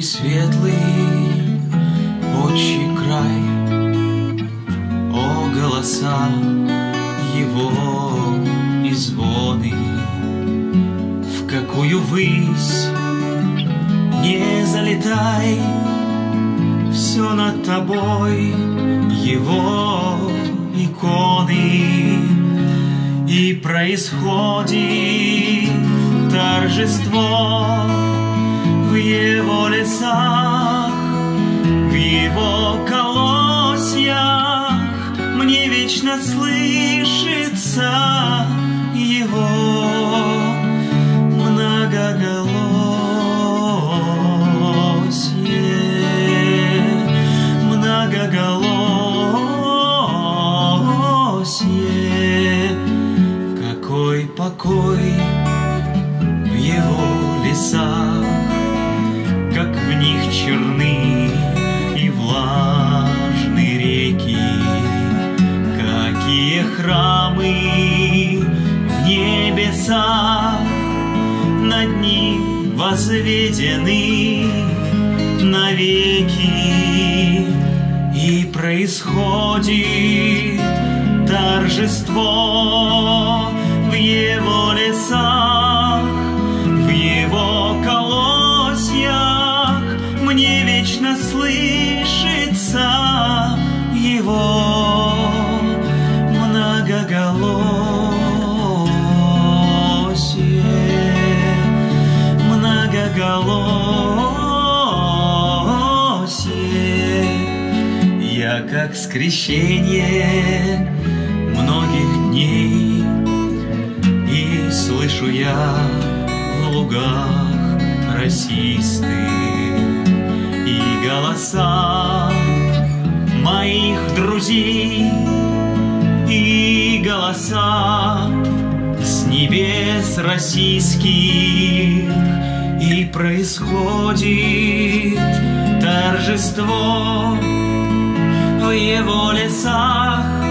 светлый отчий край, о голоса его и звоны, в какую высь не залетай, все над тобой его иконы, и происходит торжество в его лесах, в его колосьях. Мне вечно слышится его многоголосье. Какой покой в его лесах, как в них черны и влажны реки, какие храмы в небесах над ним возведены навеки, и происходит торжество в его лесах, в его колосьях. Мне вечно слышится его многоголосье. Я как скрещение многих дней, и слышу я в лугах росистых и голоса моих друзей, и голоса с небес российских, и происходит торжество в его лесах,